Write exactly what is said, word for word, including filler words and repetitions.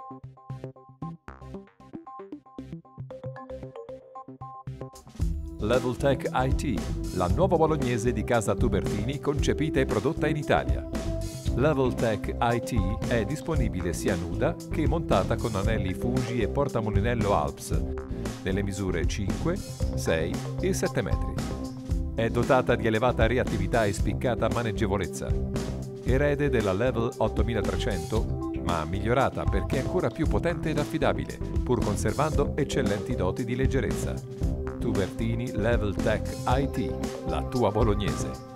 Leveltech I T, la nuova bolognese di casa Tubertini concepita e prodotta in Italia. Leveltech I T è disponibile sia nuda che montata con anelli Fuji e portamulinello Alps, nelle misure cinque, sei e sette metri. È dotata di elevata reattività e spiccata maneggevolezza. Erede della Level ottomilatrecento, ma migliorata perché è ancora più potente ed affidabile, pur conservando eccellenti doti di leggerezza. Tubertini Leveltech I T, la tua bolognese.